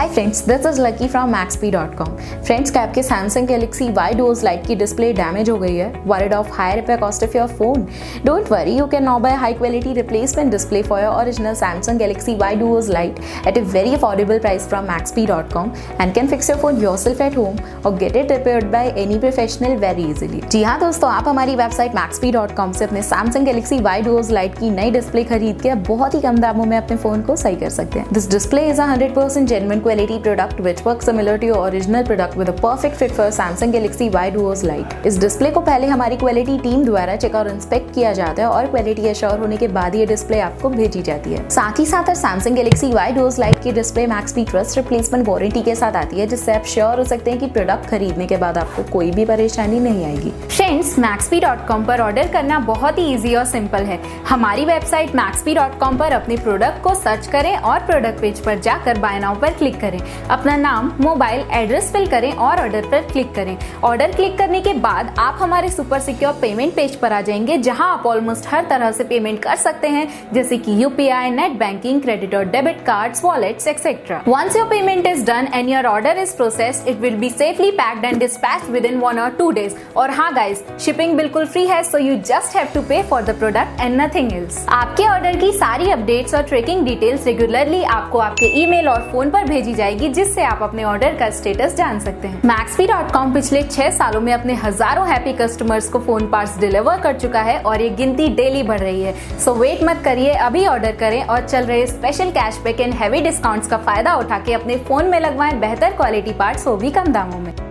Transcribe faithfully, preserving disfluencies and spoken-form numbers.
Hi friends, this is Lucky from Maxpe dot com. Friends, क्या आपके Samsung Galaxy Y Duos Lite की display damage हो गई है? Worried of high repair cost of your phone? Don't worry, you can now buy high quality replacement display for your original Samsung Galaxy Y Duos Lite at a very affordable price from maxpee dot com and can fix your phone yourself at home or get it repaired by any professional very easily। जी हाँ दोस्तों, आप हमारी website मैक्सपी dot com से अपने Samsung Galaxy Y Duos Lite की नई display खरीद के बहुत ही कम दामों में अपने फोन को सही कर सकते हैं। This display is a one hundred percent genuine quality product which works similar to your original product with a perfect fit for Samsung Galaxy Y Duos Lite. इस डिस्प्ले को पहले हमारी क्वालिटी टीम द्वारा चेक और inspect किया जाता है और क्वालिटी एश्योर होने के बाद ये डिस्प्ले आपको भेजी जाती है। साथ ही साथ Samsung Galaxy Y Duos Lite की display Maxpe trust replacement warranty के साथ आती है, जिससे आप श्योर हो सकते हैं कि प्रोडक्ट खरीदने के बाद आपको कोई भी परेशानी नहीं आएगी। फ्रेंड्स, मैक्सपी डॉट कॉम पर ऑर्डर करना बहुत ही इजी और सिंपल है। हमारी वेबसाइट मैक्सपी डॉट कॉम पर अपने प्रोडक्ट को सर्च करें और प्रोडक्ट पेज पर जाकर बाय नाउ पर क्लिक करें। अपना नाम, मोबाइल एड्रेस फिल करें और ऑर्डर पर क्लिक करें। ऑर्डर क्लिक करने के बाद आप हमारे सुपर सिक्योर पेमेंट पेज पर आ जाएंगे, जहां आप ऑलमोस्ट हर तरह से पेमेंट कर सकते हैं, जैसे कि यूपीआई, नेट बैंकिंग, क्रेडिट और debit cards, wallets etcetera. Once your payment is done and your order is processed, it will be safely packed and dispatched within one or two days। और हाँ guys, shipping बिल्कुल free है, so you just have to pay for the product and nothing else। आपके order की सारी updates और tracking details regularly आपको आपके ईमेल और फोन पर भेजी जाएगी, जिससे आप अपने ऑर्डर का स्टेटस जान सकते हैं। मैक्सपी डॉट कॉम पिछले छह सालों में अपने हजारों हैप्पी कस्टमर्स को फोन पार्ट्स डिलीवर कर चुका है और ये गिनती डेली बढ़ रही है। सो वेट मत करिए, अभी ऑर्डर करें और चल रहे special cashback and heavy discounts का फायदा उठा के अपने फोन में लगवाएं बेहतर क्वालिटी पार्ट्स, वो भी कम दामों में।